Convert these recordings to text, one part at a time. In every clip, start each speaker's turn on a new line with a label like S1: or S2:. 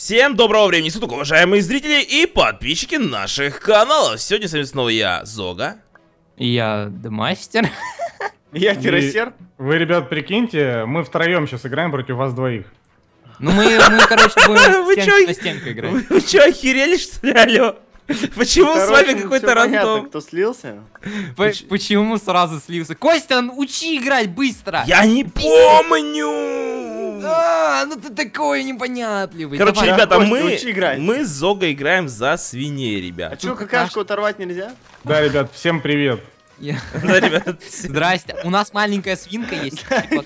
S1: Всем доброго времени суток, уважаемые зрители и подписчики наших каналов. Сегодня с вами снова я, Зога.
S2: И я, Демастер.
S3: Я Тирасер.
S4: Вы, ребят, прикиньте, мы втроем сейчас играем против вас двоих.
S2: Ну мы короче, будем стенку на стенку играть.
S1: Вы чё, охерели, что ли, алё? Почему с вами какой-то рандом?
S3: Кто слился?
S2: Почему сразу слился? Костя, учи играть быстро!
S1: Я не помню!
S2: Ну ты такой непонятливый.
S1: Короче,
S2: Давай.
S1: ребята,
S3: Костя, учи играть.
S1: мы с Зогой играем за свиней,
S3: А
S1: ребят.
S3: чё, какашку оторвать нельзя?
S4: Да, ребят, всем привет.
S1: Да, ребят.
S2: Здрасте. У нас маленькая свинка есть.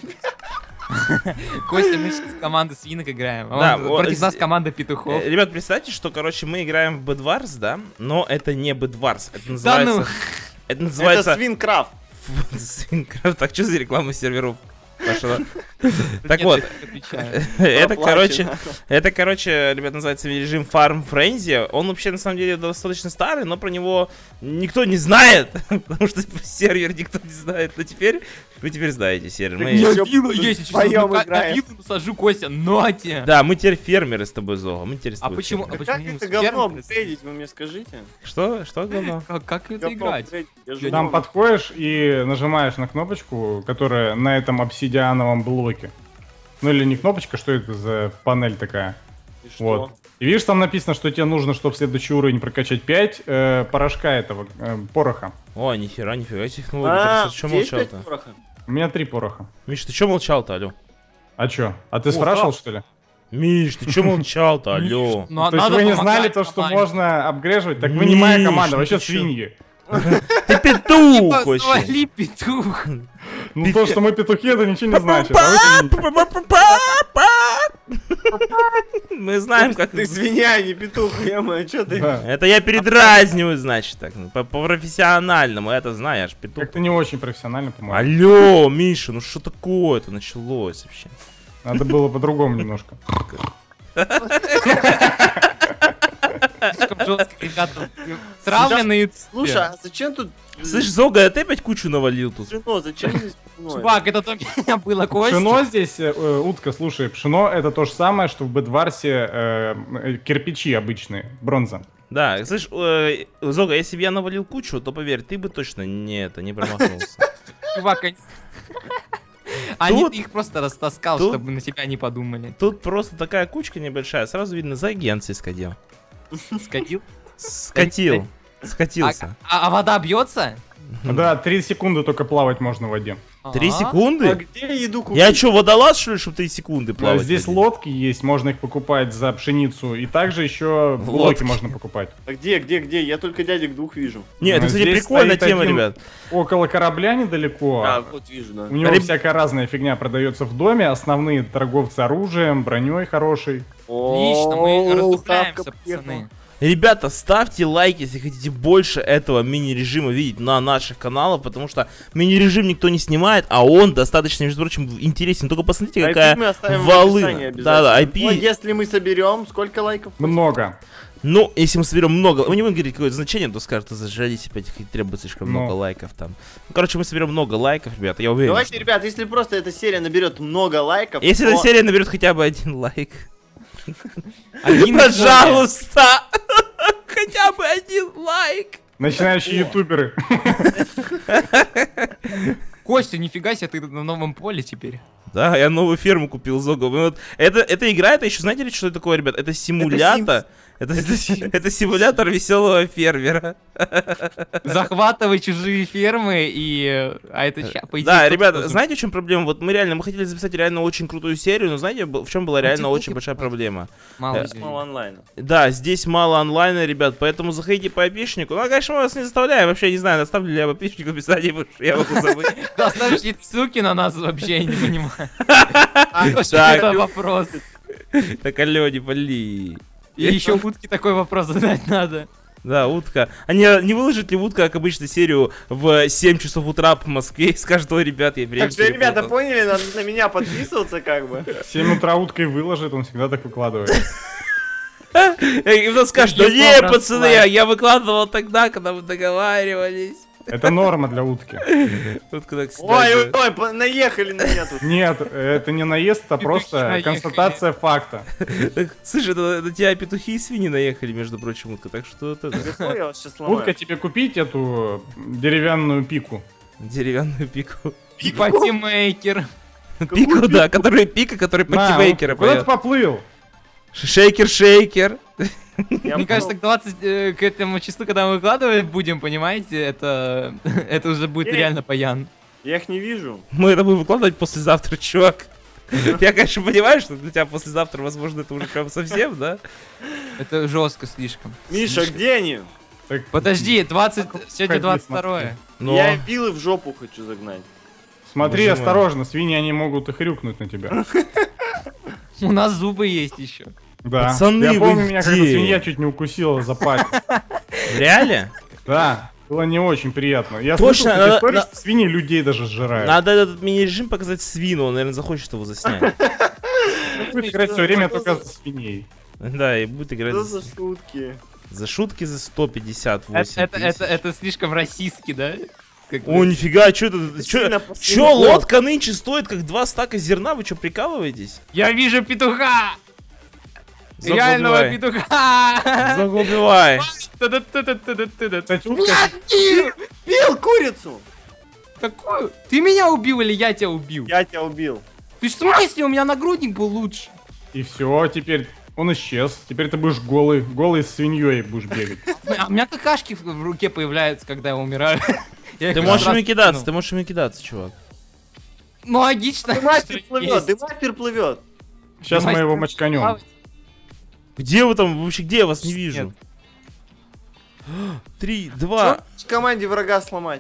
S2: Костя, мы сейчас с командой свинок играем.
S1: Да,
S2: Против нас команда петухов.
S1: Ребят, представьте, что, короче, мы играем в Bedwars, да? Но это не Bedwars, это
S2: Да ну.
S1: называется... Это называется...
S3: Это Свинкрафт.
S1: Свинкрафт. Так, что за реклама серверов пошла? Так
S2: Нет,
S1: вот,
S2: я отвечаю.
S1: это, короче, ребят, называется режим Farm Frenzy. Он вообще, на самом деле, достаточно старый, но про него никто не знает, потому что сервер никто не знает. Но теперь, вы теперь знаете сервер.
S3: Так
S1: Мы-
S3: нет.
S2: Я вилла есть,
S3: Вдвоем
S2: на
S3: играем.
S2: виллу насажу, Костя, ноте.
S1: Да, мы теперь фермеры с тобой, Зога, мы теперь с
S2: А
S1: тобой
S2: почему?
S1: фермеры.
S3: Как
S2: почему
S3: это
S2: с
S3: говно
S2: фермером?
S3: трейдить, вы мне скажите?
S1: Что? Что говно?
S2: Как это
S3: Говно
S2: играть?
S3: трейдить, я же
S4: Там
S3: не
S4: подходишь и нажимаешь на кнопочку, которая на этом обсидиановом блоке. Ну или не кнопочка, что это за панель такая?
S3: И что?
S4: Вот. И видишь, там написано, что тебе нужно, чтобы следующий уровень прокачать 5 порошка этого, пороха.
S1: Ой, нифига технология.
S3: А,
S1: Ты что
S3: здесь пять
S1: молчал-то?
S3: пороха?
S4: У меня 3 пороха.
S1: Миш, ты что молчал-то, алё?
S4: А чё? А ты спрашивал, что ли?
S1: Миш, ты что молчал-то, алё?
S2: Ну,
S4: То есть
S2: надо
S4: вы не
S2: помогать
S4: знали то, что
S2: команде.
S4: можно апгрейживать? Так вы не моя
S1: Миш,
S4: команда,
S1: ну
S4: вообще
S1: ты чё?
S4: свиньи.
S1: Ты петух
S2: Типа,
S1: вообще.
S2: свали, петух.
S4: Ну то, что мы петухи, это ничего не значит. А вы свиньи.
S1: Мы знаем, как...
S3: Ты свинья, не петух, ё-моё, чё ты?
S4: Да.
S1: Это я передразниваю, значит, так. По-профессиональному, это знаешь, петух.
S4: Как-то не очень профессионально, по-моему.
S1: Алло, Миша, ну что такое-то началось вообще?
S4: Надо было по-другому немножко.
S2: Слишком жестко, ребята. Травленные.
S3: Слушай, а зачем тут...
S1: Слышь, Зога, а ты опять кучу навалил тут?
S3: Пшено, зачем здесь пшено?
S2: Чувак, это то меня было, Костя.
S4: Пшено здесь, утка, слушай, пшено это то же самое, что в Бедварсе кирпичи обычные, бронза.
S1: Да, слышь, Зога, если бы я навалил кучу, то поверь, ты бы точно не промахнулся.
S2: Чувак, они
S1: Тут-
S2: ты их просто растаскал,
S1: тут-
S2: чтобы на тебя не подумали.
S1: Тут просто такая кучка небольшая, сразу видно, за агенцией сходил.
S2: Скатил.
S1: Скатился.
S2: А вода бьется?
S4: Да, 3 секунды только плавать можно в воде.
S1: 3
S2: А?
S3: А
S1: секунды?
S3: где еду купить?
S1: Я чё, водолаз, что ли, чтобы 3 секунды плавать?
S4: Здесь
S1: в воде?
S4: лодки есть, можно их покупать за пшеницу, и также еще
S1: Лодки.
S4: блоки можно покупать.
S3: А где? Я только дядек двух вижу.
S1: Нет, это,
S4: А
S1: кстати,
S4: здесь
S1: прикольная
S4: стоит
S1: тема,
S4: один
S1: ребят.
S4: Около корабля недалеко.
S3: А, вот вижу, да.
S4: У него
S1: Реб-
S4: всякая разная фигня продается в доме, основные торговцы оружием, броней хорошей.
S2: Отлично, мы
S3: О,
S2: раздупляемся,
S3: ставка
S2: пацаны.
S3: поехала.
S1: Ребята, ставьте лайки, если хотите больше этого мини-режима видеть на наших каналах, потому что мини-режим никто не снимает, а он достаточно, между прочим, интересен. Только посмотрите,
S3: IP
S1: какая
S3: мы оставим в
S1: волына.
S3: описании обязательно.
S1: Да-да,
S3: Ну,
S1: IP.
S3: если мы соберем, сколько лайков?
S4: Много.
S1: Ну, если мы соберем много, мы не будем говорить какое-то значение, то скажут, зажались опять, требует слишком
S4: Ну.
S1: много лайков там. Ну, короче, мы соберем много лайков, ребята, я уверен.
S3: Давайте,
S1: что-
S3: ребят, если просто эта серия наберет много лайков,
S1: Если
S3: то...
S1: эта серия наберет хотя бы 1 лайк.
S2: Один
S1: Пожалуйста! Хотя бы 1 лайк!
S4: Начинающие ютуберы.
S2: Костя, нифига себе, ты на новом поле теперь.
S1: Да, я новую ферму купил, Зога. Вот эта игра, это еще, знаете ли, что это такое, ребят? Это симулятор. Это симулятор веселого фермера.
S2: Захватывай чужие фермы а это ща, по идее,
S1: Да,
S2: кто-то
S1: ребята,
S2: должен-
S1: знаете, в чем проблема? Вот мы хотели записать реально очень крутую серию, но знаете, в чем была реально
S2: типа,
S1: очень большая проблема?
S2: Мало
S1: э,
S2: людей.
S3: Мало онлайна.
S1: Да, здесь мало онлайна, ребят, поэтому заходите по опишнику. Ну, конечно, мы вас не заставляем, вообще не знаю, оставлю ли я в опишнике в описании, потому что я могу забыть.
S2: Да, ставишь эти ссылки на нас вообще, я не понимаю. Что
S1: Так.
S2: это вопрос?
S1: Так, алё, не пали.
S2: И еще утки такой вопрос задать надо.
S1: Да, утка. А не выложит ли утка, как обычно, серию в 7 часов утра по Москве и скажет, ой, ребят, я
S3: Так
S1: время
S3: что, ребята,
S1: перепутал».
S3: поняли, надо на меня подписываться, как бы.
S4: В 7 утра уткой выложит, он всегда так выкладывает.
S1: И кто скажет, ну
S2: Ебал
S1: не, пацаны,
S2: расслабь.
S1: я выкладывал тогда, когда мы договаривались.
S4: Это норма для утки.
S1: Утка так
S3: Ой,
S1: снят.
S3: ой, наехали на меня тут.
S4: Нет, это не наезд, это просто
S2: наехали.
S4: констатация факта.
S1: Так, слушай, на тебя петухи и свиньи наехали, между прочим, утка, так что это да.
S3: Ой, я вас сейчас сломаю.
S4: Утка, тебе купить эту деревянную пику?
S1: Деревянную пику.
S2: Патимейкер.
S1: Пику, да, который пативейкера
S4: куда ты
S1: поет.
S4: поплыл?
S1: Шейкер.
S2: Мне кажется, к 20 к этому числу, когда мы выкладывать будем, понимаете, это уже будет реально паян.
S3: Я их не вижу.
S1: Мы это будем выкладывать послезавтра, чувак. Я, конечно, понимаю, что для тебя послезавтра, возможно, это уже прям совсем, да?
S2: Это жестко слишком.
S3: Миша, где они?
S4: Так,
S2: Подожди, 20, сегодня
S4: Ходи,
S2: 22-е.
S1: Но...
S3: Я вилы в жопу хочу загнать.
S4: Смотри,
S1: Боже мой.
S4: осторожно, свиньи, они могут и хрюкнуть на тебя.
S2: У нас зубы есть еще.
S4: Да.
S1: Пацаны,
S4: Я
S1: вы
S4: помню, меня когда
S1: где?
S4: свинья чуть не укусила за палец.
S1: Реально?
S4: Да, было не очень приятно. Я
S1: Точно,
S4: слышал,
S1: надо-
S4: кстати, истории,
S1: на-
S4: что свиньи людей даже сжирают.
S1: Надо этот мини-режим показать свину, он, наверное, захочет его заснять.
S4: Будет играть все время только за свиней.
S1: Да, и будет играть
S3: Что за шутки?
S1: за шутки за 158
S2: Это слишком расистски, да? Как
S1: О,
S2: бы.
S1: нифига, чё это?
S3: Сильно
S1: Чё
S3: последний
S1: лодка нынче стоит как 2 стака зерна? Вы чё, прикалываетесь?
S2: Я вижу петуха!
S1: Зог
S2: Реального
S1: убивай.
S2: петуха!
S1: Зог убивай.
S2: Та-да-та-та-та-та-та.
S4: Кстати, утка,
S3: Бил курицу!
S2: Какую? Ты меня убил или я тебя убил?
S3: Я тебя убил.
S2: Ты ж в смысле? У меня нагрудник был лучше.
S4: и все, теперь он исчез. Теперь ты будешь голый с свиньей будешь бегать.
S2: А у меня какашки в руке появляются, когда я умираю. Я их
S1: Ты
S2: раз
S1: можешь ими
S2: кинул.
S1: кидаться, ты можешь ими кидаться, чувак.
S2: Ну, логично.
S3: Дымастер
S2: что
S3: плывет,
S2: есть.
S3: дымастер плывет.
S4: Сейчас мы
S2: Мастер
S4: его мочканем.
S2: плавать.
S1: Где вы там? Вообще, где я вас не
S2: Нет.
S1: вижу? 3, 2.
S3: Что в команде врага сломать?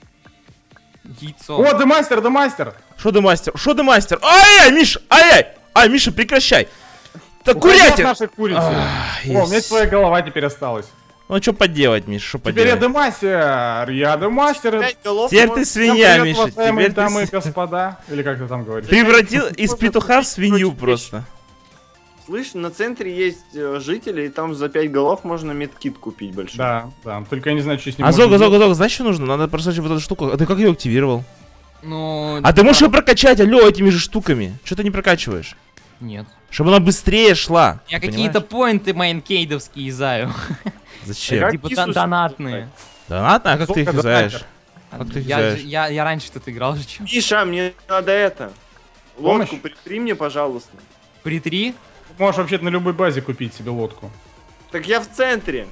S2: Яйцо.
S4: О, демастер!
S1: Что ты мастер? Что ты мастер? Ай-яй, Миша! Ай-яй! Ай, Миша, прекращай! Так
S4: Уходи от
S1: курятин!
S4: нашей курицы.
S1: Ах,
S4: О, у меня
S1: есть.
S4: твоя голова теперь осталась.
S1: Ну что поделать, Миша, что
S4: Теперь я
S1: поделать?
S4: демастер.
S3: 5 голов.
S1: Теперь
S3: но-
S1: ты
S4: Всем
S1: свинья,
S4: привет,
S1: Миша.
S4: уважаемые
S1: Теперь
S4: дамы и
S1: ты
S4: господа. Или как ты там говоришь?
S1: превратил из петуха в свинью просто.
S3: Слышь, на центре есть жители, и там за 5 голов можно медкит купить большой.
S4: Да, да. Только я не знаю, что с ним
S1: А
S4: можно
S1: Зога,
S4: делать.
S1: Зога, знаешь, что нужно? Надо просрочить вот эту штуку. А ты как ее активировал?
S2: Ну...
S1: А ты можешь ее прокачать, алло, этими же штуками. Что ты не прокачиваешь?
S2: Нет.
S1: Чтобы она быстрее шла.
S2: Я
S1: Понимаешь?
S2: какие-то поинты майнкейдовские юзаю.
S1: Зачем?
S4: Как
S2: Типа
S3: кису
S2: донатные.
S1: Да ладно, а как ты их
S4: Зога
S1: юзаешь?
S4: донатер.
S1: Как ты их
S2: Я
S1: юзаешь?
S2: же- я раньше тут играл же, чё?
S3: Миша, мне надо это.
S4: Помощь?
S3: Лодку притри мне, пожалуйста.
S2: Притри?
S4: Ты можешь вообще-то на любой базе купить себе лодку.
S3: Так я в центре.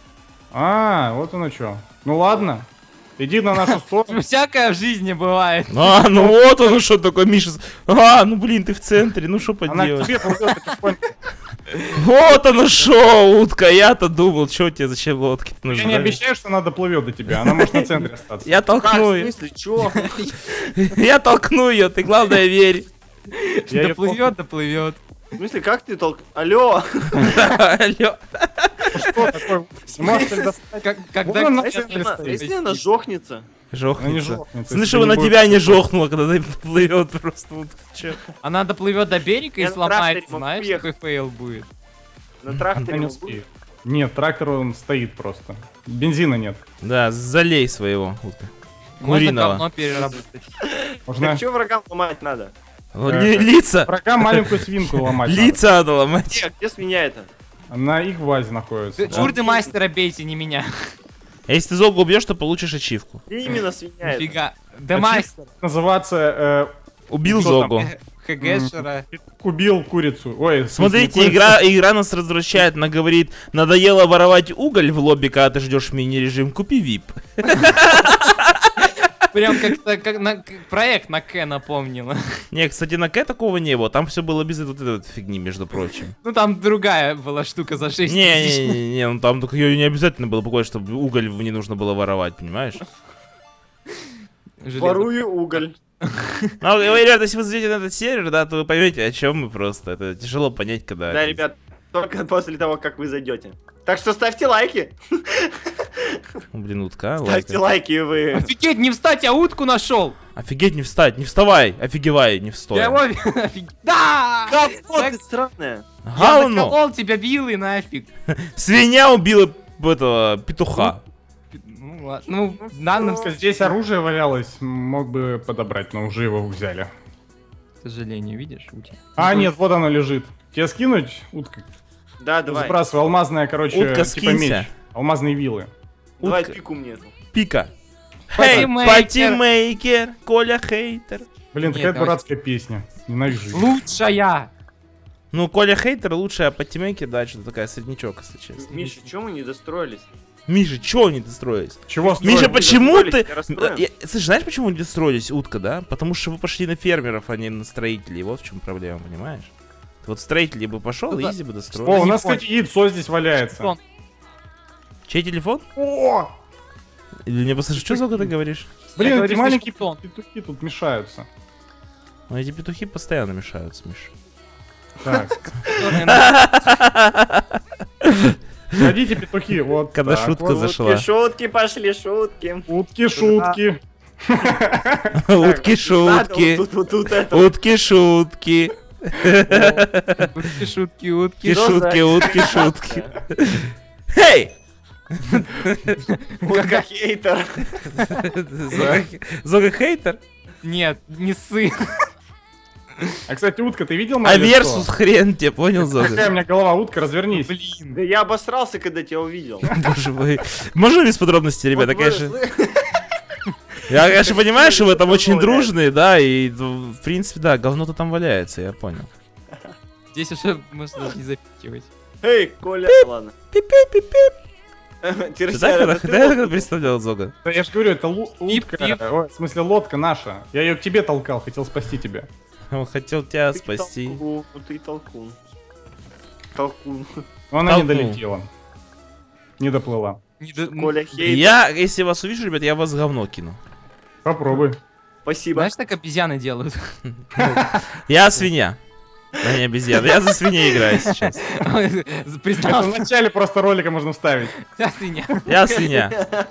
S4: А, вот оно что. Ну ладно. Иди на нашу сторону.
S2: Всякое в жизни бывает.
S1: А, ну вот он что такое, Миша. А, ну блин, ты в центре, ну что
S4: Она к
S1: поделать.
S4: тебе плывет потихоньку.
S1: Вот оно шо, утка, я-то думал, что тебе, зачем лодки
S4: Я
S1: нужны.
S4: не обещаю, что она доплывет до тебя. Она может на центре остаться.
S1: Я
S3: Как,
S1: толкну
S3: в
S1: ее.
S3: смысле, чё?
S1: Я толкну ее, ты главное верь.
S4: Я её
S2: Доплывет, доплывет.
S3: В смысле, как ты Алло!
S1: Алло.
S4: Что такое? Не можешь ли достать?
S2: Когда...
S4: Вон она
S3: А если
S4: центре
S3: она-
S4: стоит.
S3: если она жохнется?
S4: Она не
S1: Жохнется.
S4: жохнется.
S1: Слышь,
S4: если
S1: чтобы
S4: не
S1: на
S4: будет-
S1: тебя не жохнуло, когда ты плывет просто. Вот, чё.
S2: Она доплывет до берега и
S3: Я на
S2: сломается,
S3: тракторе могу
S2: знаешь,
S3: ехать.
S2: какой фейл будет.
S3: На
S4: Она
S3: тракторе
S4: не
S3: могу?
S4: успеет. Нет, трактор он стоит просто. Бензина нет.
S1: Да, залей своего, утка.
S2: Можно
S1: Куриного.
S2: говно переработать.
S4: Можно
S3: Так чё врагам ломать надо?
S1: Вот лица.
S4: врага маленькую свинку ломать. надо.
S1: Лица надо ломать.
S3: Где свинья это?
S4: На их базе находится.
S2: Ты
S4: да.
S2: Чурды мастера бейте, не меня.
S1: А если ты Зогу убьешь, то получишь ачивку.
S3: Где именно свинья это?
S2: Нифига. Да мастер.
S4: Называться
S1: Убил
S4: Кто там?
S1: Зогу.
S2: ХГшера.
S4: убил курицу. Ой, в смысле,
S1: Смотрите,
S4: не курицу.
S1: игра нас развращает. Она говорит, надоело воровать уголь в лобби, когда ты ждешь мини-режим, купи VIP.
S2: Прям как-то как проект на К напомнило.
S1: Не, кстати, на К такого не было. Там все было без вот этой вот фигни, между прочим.
S2: Ну там другая была штука за 6 тысяч.
S1: Не, ну там только ее не обязательно было покупать, чтобы уголь не нужно было воровать, понимаешь?
S2: Железо.
S3: Ворую уголь.
S1: Ну, ребята, если вы зайдете на этот сервер, да, то вы поймете, о чем мы просто. Это тяжело понять, когда...
S3: Да, ребят, только после того, как вы зайдете. Так что ставьте лайки.
S1: Ну, блин, утка,
S3: Ставьте
S1: лайк.
S3: лайки, вы.
S2: Офигеть, не встать, а утку нашел.
S1: Офигеть, не встать, не вставай, офигевай, не встой.
S2: Я его... офиг- Да!
S3: Говно
S2: Так-
S3: ты странная.
S2: Я
S1: Говно!
S2: заколол тебя, бил и нафиг.
S1: Свинья убила этого петуха.
S2: Ну, Ну, ладно. Ну, данным, к
S4: Здесь оружие валялось, мог бы подобрать, но уже его взяли.
S2: сожалению, видишь, утя.
S4: А, нет, вот оно лежит. Тебе скинуть, утка?
S3: Да, давай.
S4: Сбрасывай, алмазная, короче,
S1: Утка,
S4: типа
S1: скинься.
S4: меч. Алмазные вилы.
S3: Давай
S1: Утка.
S3: пику мне эту.
S1: Пика. Хей,
S2: Патимейкер.
S1: патимейкер, Коля хейтер.
S4: Блин,
S2: Нет,
S4: такая
S2: давай.
S4: дурацкая песня. Ненавижу. её.
S2: Лучшая!
S1: Ну, Коля хейтер лучшая, а патимейкер, да, что-то такая среднячок, если честно.
S3: Миша, чё мы не достроились?
S1: Миша, чё они достроились?
S4: Чего
S1: Миша,
S4: строить?
S1: почему ты...
S3: достроились, я расстроен.
S1: Слышь, знаешь, почему не достроились, утка, да? Потому что вы пошли на фермеров, а не на строителей. Вот в чем проблема, понимаешь? Ты вот строители бы пошел,
S2: Ну да.
S1: изи бы
S4: О,
S1: достроил.
S4: у
S2: не
S4: нас,
S2: понял.
S4: кстати, яйцо здесь валяется.
S2: Телефон.
S1: Чей телефон?
S4: О!
S1: Или мне послушай, что Зога ты говоришь?
S4: Блин,
S2: говорю,
S4: эти маленькие
S2: слишком
S4: петухи тут мешаются.
S1: Ну, эти петухи постоянно мешаются, Миша.
S4: Так, ходите, петухи, вот
S1: Когда
S4: так
S1: шутка
S4: вот.
S1: зашла.
S3: Шутки пошли, шутки.
S4: Утки, шутки.
S1: Утки,
S3: Надо
S1: шутки.
S3: вот тут это.
S1: Утки, шутки.
S2: Утки, шутки, утки.
S1: Утки, шутки, утки, шутки. Хей!
S3: Утка хейтер.
S1: Зога хейтер?
S2: Нет, не сын.
S4: А, кстати, утка, ты видел мое
S1: А
S4: лицо?
S1: версус хрен тебе, понял,
S4: Какая у
S1: Зога?
S4: меня голова, утка, развернись.
S2: Блин.
S3: Да я обосрался, когда тебя увидел.
S1: Боже мой. Можно без подробностей, ребята,
S3: Вот
S1: конечно.
S3: вырос,
S1: Я, конечно, понимаю, что вы там очень
S3: Говно валяется.
S1: дружные, да, и, ну, в принципе, да, говно-то там валяется, я понял.
S2: Здесь уже можно даже не запихивать.
S3: Эй, Коля, ладно.
S1: Пип-пип-пип-пип.
S3: Ты
S1: Ты так это представлял, Зога?
S4: Да я же говорю, это утка,
S2: Пип-пип.
S4: ой, в смысле лодка наша. Я ее к тебе толкал, хотел спасти тебя.
S1: Он хотел тебя спасти.
S3: Ты толкун. Толкун.
S4: Но она не
S1: Толкнул.
S4: долетела. Не доплыла.
S2: Не до-
S3: Коля хейтер.
S1: Я, если вас увижу, ребят, я вас говно кину.
S4: Попробуй.
S3: Спасибо.
S2: Знаешь, так обезьяны делают?
S1: Я свинья. А не обезьяна. Я за свиней играю сейчас.
S4: Это
S2: Признался,
S4: в начале просто ролика можно вставить.
S2: я свинья.
S1: Я свинья.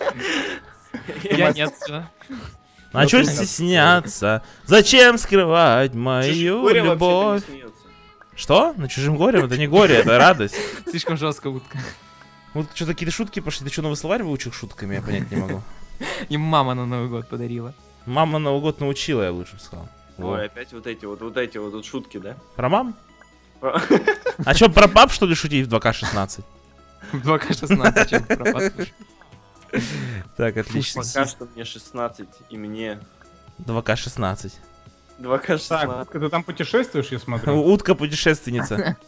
S2: Я нет, всё.
S1: А чё стесняться? Зачем скрывать мою
S3: Боря вообще-то не
S1: любовь?
S3: смеется.
S1: Что? На чужим горем? Это не горе, это радость.
S2: Слишком жестко утка.
S1: Вот что-то какие-то шутки пошли. Ты что, новый словарь выучил шутками? Я понять не могу.
S2: Им мама на Новый год подарила.
S1: Мама на Новый год научила, я лучше бы сказал.
S3: Ой,
S1: Вот.
S3: опять вот эти вот тут шутки, да?
S1: Про мам?
S3: Про-
S1: А чё, про пап, что ли, шутить в 2К16?
S2: В 2К16 чем пропадаешь.
S1: Так, отлично.
S3: Пока что мне 16, и мне
S1: 2К16.
S3: 2К16.
S4: Так, утка, ты там путешествуешь, я смотрю.
S1: Утка-путешественница.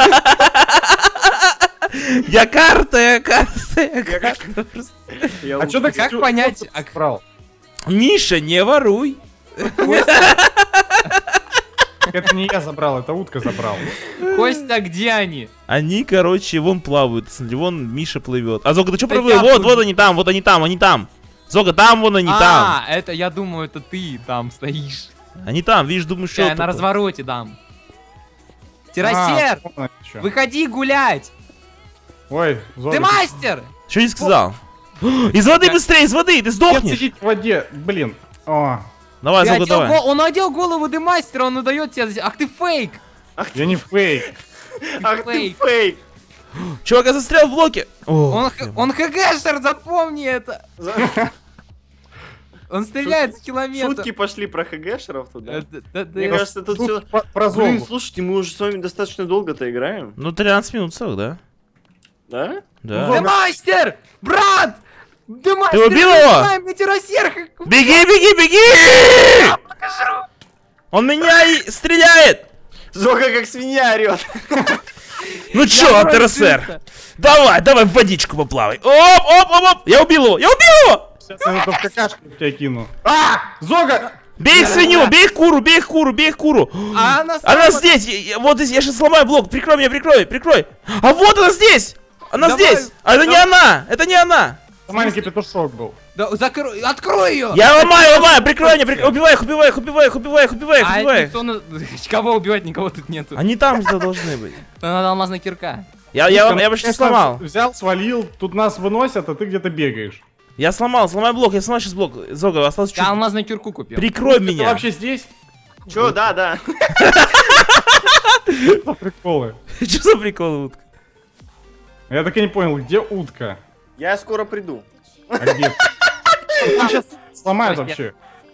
S1: Я карта. Просто.
S3: Я
S4: А что так
S2: Как понять, а
S4: брал?
S1: Миша, не воруй.
S4: Это не я забрал, это утка забрал.
S2: Костя, где они?
S1: Они, короче, вон плавают. Смотри, вон Миша плывет. А Зога, ты что
S2: Да
S1: проплыл?
S2: я
S1: Вот,
S2: тут.
S1: вот они там, вот они там, они там. Зога, там, вон они там.
S2: А, это я думаю, это ты там стоишь.
S1: Они там, видишь, думаешь, что
S2: Я на
S1: такое?
S2: развороте дам. Террасер,
S4: А, вон они чё.
S2: выходи гулять!
S4: Ой, Зога,
S2: Ты мастер!
S1: Что не сказал? Из воды быстрее, из воды, ты
S4: Нет,
S1: сдохнешь.
S4: сидеть в воде, блин. О,
S1: Давай,
S2: Ты
S1: Зога,
S2: одел
S1: давай.
S2: он одел голову демастера, он удает тебе... Ах ты фейк!
S4: я не фейк.
S3: Ах ты
S2: Фейк.
S3: фейк!
S1: Чувак, я застрял в блоке. О,
S2: Он ХГшер, запомни это! Он стреляет с километра.
S3: Шутки пошли про ХГшеров туда.
S2: Да,
S3: Мне
S2: я-
S3: кажется, тут
S4: Тут
S3: все...
S4: про
S3: Блин,
S4: Зогу.
S3: слушайте, мы уже с вами достаточно долго-то играем.
S1: ну 13 минут целых, да?
S3: Да?
S1: Да.
S2: Демастер! Брат! Демастер!
S1: Ты убил его?
S2: Мне террасер!
S1: Беги, беги, беги! Он меня и стреляет!
S3: Зога как свинья орет.
S1: Ну чё, ТРСР? Давай, давай в водичку поплавай. Оп, оп, оп, оп. Я убил его, я убил его!
S4: Сейчас я это в какашку тебя кину. А! Зога!
S1: Бей их свинью, бей их куру, бей их куру, бей их куру.
S2: А она
S1: Она здесь, вот здесь, я сейчас сломаю блок. Прикрой меня, прикрой, прикрой. А вот она здесь! Она
S2: Давай.
S1: здесь! А это не она! Это не она!
S4: Это маленький петушок был.
S2: Да, закрой, открой ее!
S1: Я ломаю, прикрой меня, прикрой. Убивай их, убивай их, убивай их, убивай их, убивай их,
S2: А
S1: убивай их.
S2: никто кого убивать, никого тут нету.
S1: Они там где-то должны быть.
S2: Надо алмазная кирка.
S1: Я почти
S4: Ты сам
S1: сломал.
S4: Взял, свалил, тут нас выносят, а ты где-то бегаешь.
S1: Я сломал блок, я сломал сейчас блок. Зога, осталось чуть.
S2: Я алмазную кирку купил.
S1: Прикрой
S4: Ты
S1: меня.
S4: вообще здесь?
S3: Чё, да.
S4: Что приколы?
S1: Что за прикол, утка?
S4: Я так и не понял, где утка?
S3: Я скоро приду.
S4: А где? Он сейчас сломает
S2: Костя.
S4: вообще.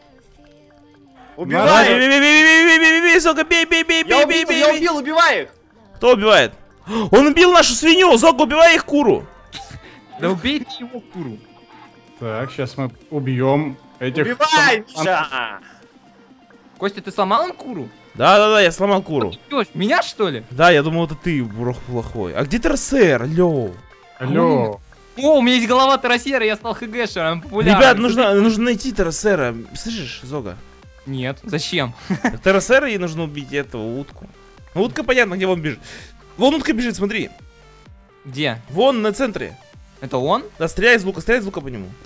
S3: Убивай!
S1: Бей, Зога, бей, бей, бей,
S3: Я
S1: бей, бей,
S3: убил, я
S1: бей.
S3: убил, убивай их!
S1: Кто убивает? Он убил нашу свинью! Зога, убивай их куру!
S2: Да убейте его куру.
S4: Так, сейчас мы убьем этих...
S3: Убивай, Миша!
S2: Костя, ты сломал им куру?
S1: Да, я сломал куру.
S2: Чё, меня что ли?
S1: Да, я думал, это ты, брох плохой. А где ТРСР? Алло.
S4: Алло.
S2: О, у меня есть голова Тарасера, я стал ХГшером, популярным.
S1: Ребят, нужно найти ТРСР. Слышишь, Зога?
S2: Нет, зачем?
S1: ТРСР ей нужно убить этого утку. Ну, утка понятно, где он бежит. Вон утка бежит, смотри.
S2: Где?
S1: Вон на центре.
S2: Это он?
S1: Да, стреляй из лука по нему.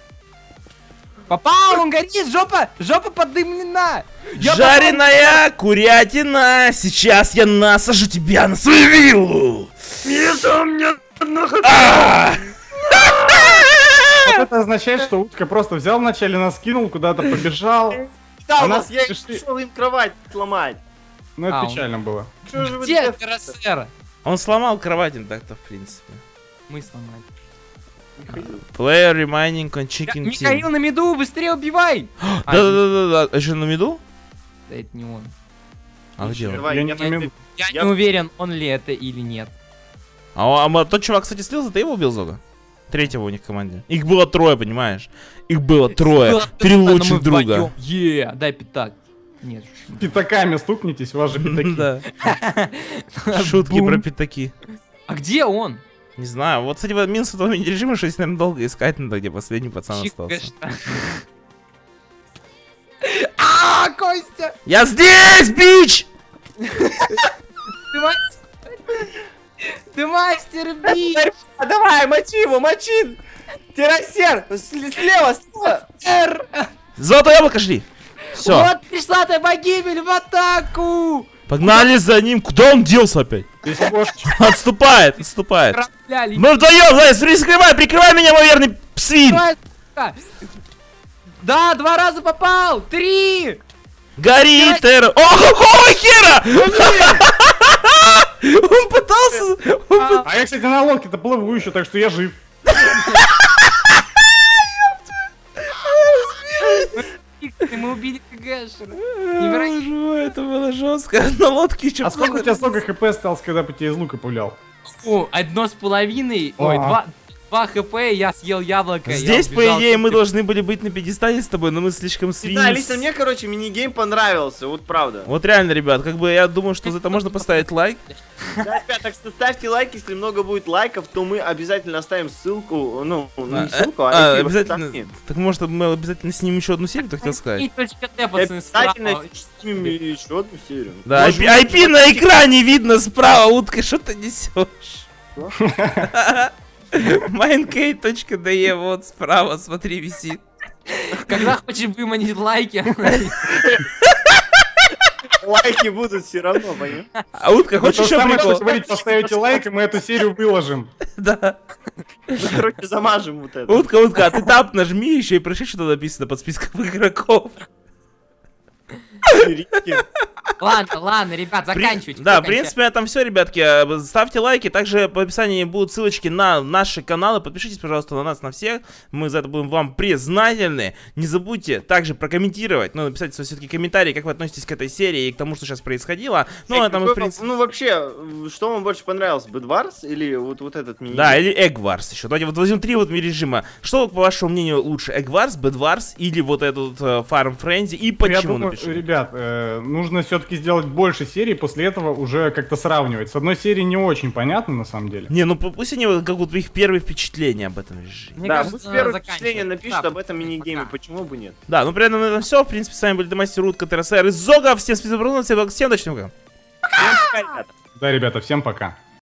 S2: Попал, он горит, жопа подымлена. Я
S1: Жареная курятина. Сейчас я насажу тебя на свою виллу.
S3: Миша, мне
S1: А!
S4: Вот это означает, что утка просто взял вначале, нас кинул, куда-то побежал.
S3: Да, у
S4: Она
S3: нас я
S4: пришли-
S3: решил им кровать сломать.
S4: Ну это
S2: А,
S4: печально было.
S3: Что же вы
S2: Где
S3: делаете?
S2: Тарасера?
S1: Он сломал кровать так-то, в принципе.
S2: Мы сломали.
S1: Player remaining on chicken
S2: Михаил
S1: team.
S2: на меду, быстрее убивай!
S1: Да. А что, на меду?
S2: Да это не он.
S1: А где он?
S3: Давай,
S4: Я
S3: я
S4: не
S3: найду.
S4: умею.
S2: Я
S3: Я-
S2: не уверен, он ли это или нет.
S1: А тот чувак, кстати, слился, ты его убил, Зога? Третьего у них в команде. Их было трое, понимаешь? Их было трое.
S2: Было
S1: Три
S2: трудно, но
S1: лучших
S2: мы
S1: друга.
S2: вдвоем. Е, дай пятак. Нет.
S4: Пятаками стукнитесь, у вас же пятаки.
S1: Да. Шутки
S2: Бум.
S1: про пятаки.
S2: А где он?
S1: Не знаю. Вот, кстати, минус этого мини-режима, что здесь, наверное, долго искать надо, где последний пацан остался.
S2: Чикашта. А, Костя!
S1: Я здесь, бич!
S2: Ты мастер! Ты мастер бить!
S3: А давай, мочи его, мочи! Террасер! Слева!
S2: Р!
S1: Золотое яблоко шли. Все.
S2: Вот пришла твоя погибель в атаку!
S1: Погнали за ним. Куда он делся опять?
S4: Здесь кошечка.
S1: Отступает.
S2: Трапляли.
S1: Мы вдвоем, Зай, прикрывай меня, мой верный свин.
S2: Давай, сука. Да, 2 раза попал! 3!
S1: Гори, Терра. О, какого хера? Он пытался...
S4: А я, кстати, на лодке-то плыву еще, так что я жив.
S2: Мы убили КГшера.
S1: Это было жестко. На лодке еще...
S4: А сколько у тебя столько хп осталось, когда бы тебя из лука пулял?
S2: О, 1,5. Ой,
S4: А.
S2: 2 хп, я съел яблоко.
S1: Здесь,
S2: я
S1: по
S2: убежал.
S1: идее, мы должны были быть на пьедестале с тобой, но мы слишком
S3: Не
S1: свиньи.
S3: знаю, лично мне, короче, минигейм понравился, вот правда.
S1: Вот реально, ребят, как бы я думаю, что за это можно поставить лайк.
S3: Да, ребят, так что ставьте лайк, если много будет лайков, то мы обязательно оставим ссылку, ну не ссылку, а IP в
S1: обязательно.
S3: описании.
S1: Так может мы обязательно снимем еще одну серию, так хотел сказать.
S2: И.Т,
S3: И
S2: пацаны,
S3: обязательно
S2: справа.
S3: снимем еще одну серию.
S1: Да,
S3: Может,
S1: IP на экране видно справа, утка, что ты несешь? Minecade.de, вот справа, смотри, висит.
S2: Когда хочешь выманить лайки,
S3: Лайки будут все равно, понимаешь?
S1: А утка,
S4: Ну,
S1: хочешь
S4: то
S1: еще
S4: самое, что
S1: прикол?
S4: говорить, поставите лайк, и мы эту серию выложим.
S1: Да.
S3: Ну, короче, замажем вот это.
S1: Утка, а ты тап нажми еще и пришли, что написано под списком игроков.
S2: Ладно, ребят, заканчивайте.
S1: Да,
S2: всё,
S1: в принципе, там все, ребятки. Ставьте лайки. Также по описанию будут ссылочки на наши каналы. Подпишитесь, пожалуйста, на нас, на всех. Мы за это будем вам признательны. Не забудьте также прокомментировать, ну, написать все-таки комментарии, как вы относитесь к этой серии и к тому, что сейчас происходило. Ну, а там, в принципе...
S3: Ну, вообще, что вам больше понравилось, Bedwars или вот этот мини?
S1: Да, или Egg Wars еще. Давайте вот возьмем 3 вот режима. Что, по вашему мнению, лучше? Egg Wars, Bed Wars или вот этот Farm Frenzy? И
S4: Я
S1: почему,
S4: думаю,
S1: напишите.
S4: ребят, нужно все-таки сделать больше серий, после этого уже как-то сравнивать. С одной серии не очень понятно, на самом деле.
S1: Не, ну пусть они вот как вот их первые впечатления об этом режиме.
S2: Мне
S3: Да,
S2: кажется,
S3: пусть
S2: надо
S3: первое
S2: заканчивать.
S3: впечатление напишут
S2: Да,
S3: об этом минигейме,
S2: пока.
S3: почему бы нет?
S1: Да, ну при этом на этом все. В принципе, с вами были Демастер, Утка, ТРСР и Зога. Всем спасибо, всем удачи, пока.
S3: Всем пока, ребята.
S4: Да, ребята, всем пока.